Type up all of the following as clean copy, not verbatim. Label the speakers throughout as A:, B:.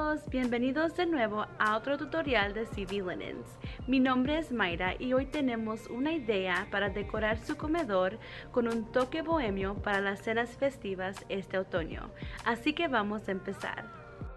A: amigos, bienvenidos de nuevo a otro tutorial de CB Linens. Mi nombre es Mayra y hoy tenemos una idea para decorar su comedor con un toque bohemio para las cenas festivas este otoño. Así que vamos a empezar.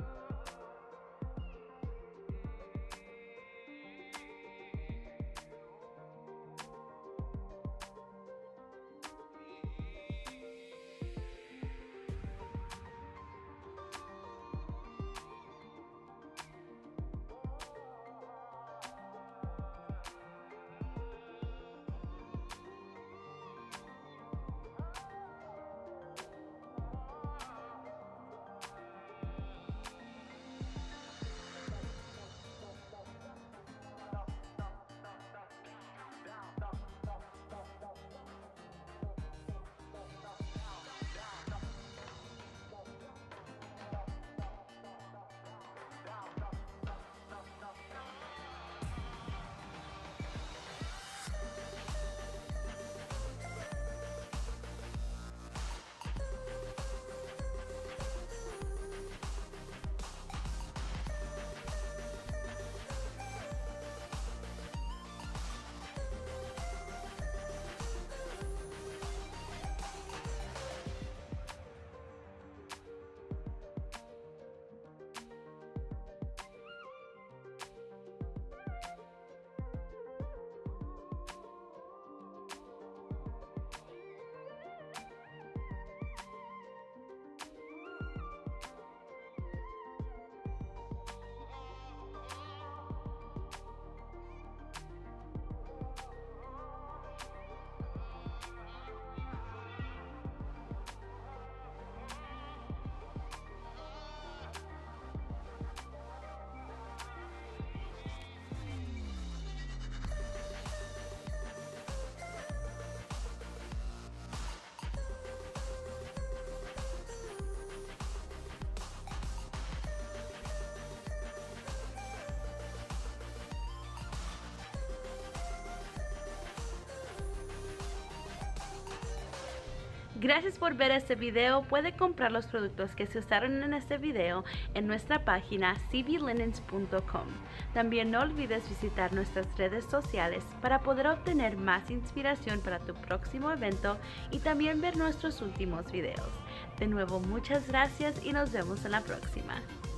A: Gracias por ver este video. Puede comprar los productos que se usaron en este video en nuestra página cblinens.com. También no olvides visitar nuestras redes sociales para poder obtener más inspiración para tu próximo evento y también ver nuestros últimos videos. De nuevo, muchas gracias y nos vemos en la próxima.